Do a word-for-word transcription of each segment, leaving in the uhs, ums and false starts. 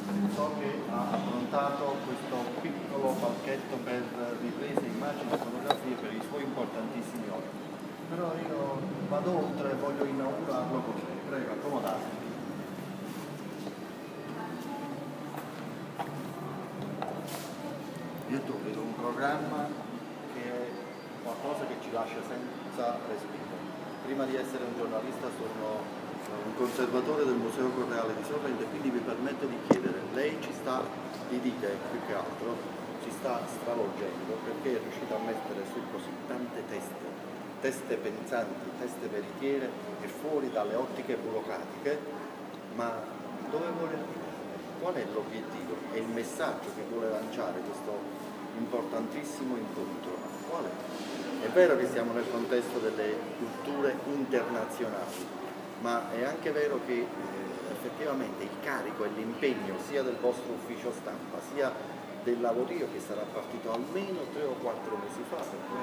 so che ha approntato questo piccolo palchetto per riprese, immagini e fotografie per i suoi importantissimi ospiti. Però io vado oltre e voglio inaugurarlo con lei. Prego, accomodatevi. YouTube è un programma che è qualcosa che ci lascia senza respiro. Prima di essere un giornalista sono un conservatore del Museo Correale di Sorrento e quindi mi permetto di chiedere, lei ci sta, di dite più che altro, ci sta stravolgendo perché è riuscito a mettere su così tante teste, teste pensanti, teste veritiere e fuori dalle ottiche burocratiche, ma dove vuole arrivare? Qual è l'obiettivo e il messaggio che vuole lanciare questo importantissimo incontro? Qual è? È vero che siamo nel contesto delle culture internazionali, ma è anche vero che eh, effettivamente il carico e l'impegno sia del vostro ufficio stampa sia del lavorio che sarà partito almeno tre o quattro mesi fa. Siamo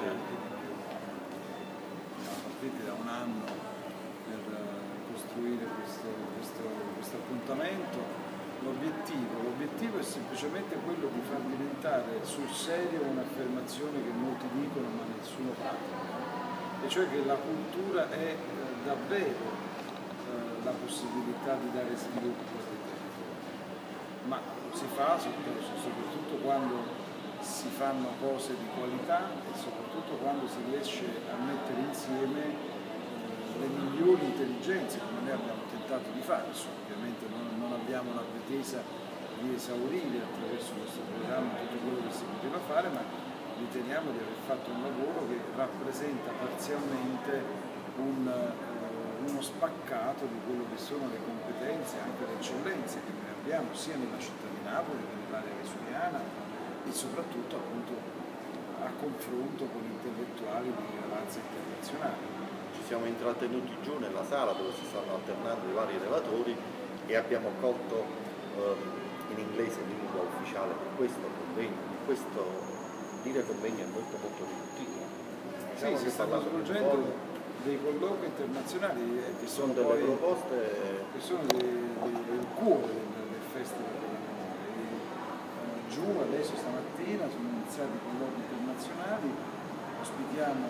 partiti da un anno per costruire questo, questo, questo appuntamento. L'obiettivo, l'obiettivo è semplicemente quello di far diventare sul serio un'affermazione che molti dicono ma nessuno pratica, e cioè che la cultura è eh, davvero la possibilità di dare sviluppo al territorio, ma si fa soprattutto quando si fanno cose di qualità e soprattutto quando si riesce a mettere insieme le migliori intelligenze, come noi abbiamo tentato di fare. Ovviamente non, non abbiamo la pretesa di esaurire attraverso questo programma tutto quello che si poteva fare, ma riteniamo di aver fatto un lavoro che rappresenta parzialmente un uno spaccato di quello che sono le competenze, anche le eccellenze che noi abbiamo sia nella città di Napoli che nell'area vesuviana e soprattutto appunto a confronto con intellettuali di rilevanza internazionale. Ci siamo intrattenuti giù nella sala dove si stanno alternando i vari relatori e abbiamo colto um, in inglese lingua ufficiale per questo convegno, questo dire convegno è molto molto riduttivo. Sì, si stanno svolgendo dei colloqui internazionali eh, che sono, sono delle poi, proposte che sono dei, dei, del cuore del, del Festival della Memoria. Eh, giù adesso stamattina sono iniziati i colloqui internazionali, ospitiamo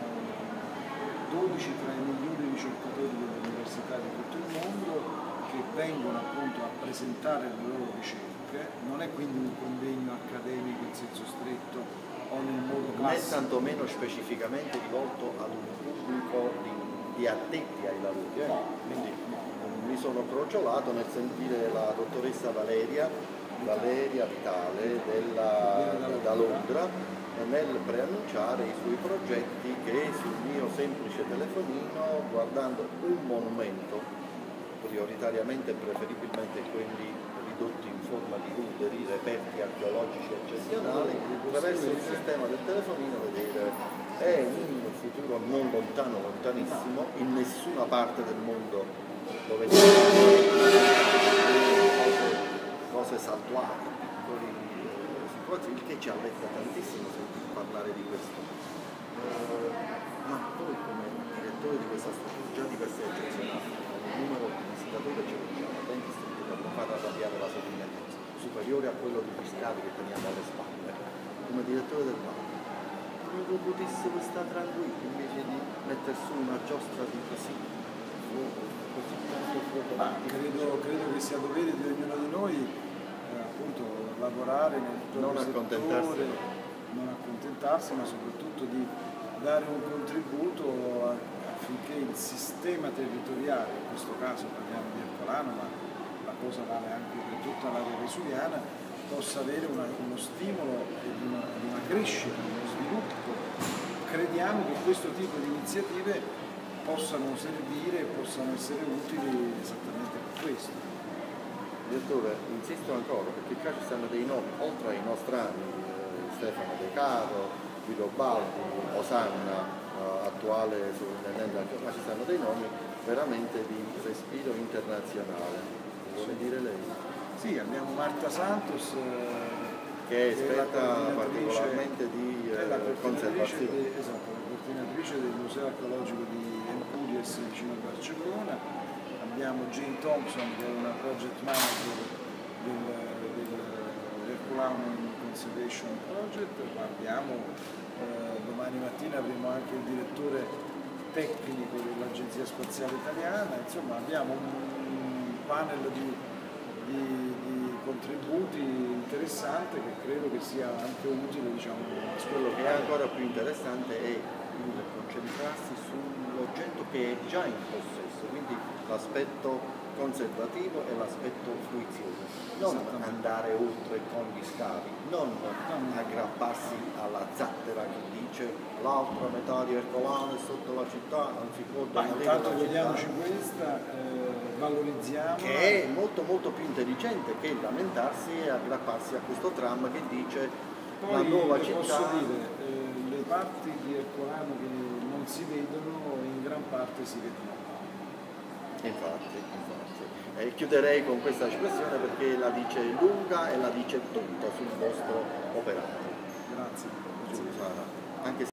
dodici tra i migliori ricercatori delle università di tutto il mondo che vengono appunto a presentare le loro ricerche. Non è quindi un convegno accademico in senso stretto o nel modo classico, né tantomeno specificamente rivolto ad un pubblico di, di addetti ai lavori. Eh? Quindi mi sono crociolato nel sentire la dottoressa Valeria, Valeria Vitale della, da Londra nel preannunciare i suoi progetti che sul mio semplice telefonino, guardando un monumento, prioritariamente e preferibilmente quelli ridotti in forma di ruderi, reperti archeologici eccezionali, attraverso il sistema del telefonino vedere è un futuro non lontano, lontanissimo, in nessuna parte del mondo dove ci sono cose, cose saltuari, piccoli eh, situazioni, che ci alletta tantissimo sentir parlare di questo. Eh, ma poi come direttore di questa struttura già di per sé eccezionale, il numero di visitatori ce lo diciamo, ben distribuito per non far arrabbiare la sovrintendenza, superiore a quello di scavi che teniamo alle spalle, come direttore del parco. Proprio potessero stare tranquilli invece di mettere su una giostra di così fuoco, così tanto fuoco. Ma credo, credo che sia dovere di ognuno di noi eh, appunto lavorare nel non accontentarsi, non accontentarsi, ma soprattutto di dare un contributo affinché il sistema territoriale, in questo caso parliamo di Ercolano, ma la cosa vale anche per tutta l'area vesuviana, possa avere una, uno stimolo e una, una crescita, uno sviluppo. Crediamo che questo tipo di iniziative possano servire e possano essere utili esattamente per questo. Direttore, insisto ancora perché qua ci stanno dei nomi, oltre ai nostrani, eh, Stefano De Caro, Guido Baldi, Osanna, eh, attuale sovrintendente, ma ci stanno dei nomi veramente di respiro internazionale. Vuole dire lei? Sì, abbiamo Marta Santos, eh, che è esperta che è particolarmente di eh, conservazione. De, esatto, la coordinatrice del Museo Archeologico di Empúries vicino a Barcellona. Abbiamo Jane Thompson che è una project manager del, del Ercolano Conservation Project, ma abbiamo eh, domani mattina avremo anche il direttore tecnico dell'Agenzia Spaziale Italiana, insomma abbiamo un panel di, di, di contributi interessante che credo che sia anche utile, diciamo. Quello che è ancora più interessante è il concentrarsi sull'oggetto che è già in possesso, quindi l'aspetto conservativo e l'aspetto fruizioso, non andare oltre con gli scavi, non aggrapparsi alla zattera che dice l'altra metà di Ercolano è sotto la città, non si può Ma demolire intanto la vediamoci città, questa, eh, valorizziamo. che è molto molto più intelligente che lamentarsi e aggrapparsi a questo tram che dice Poi la nuova le città. posso dire, eh, le parti di Ercolano che non si vedono in gran parte si vedono. Infatti, infatti. Eh, chiuderei con questa espressione perché la dice lunga e la dice tutta sul vostro operato. Grazie. Anche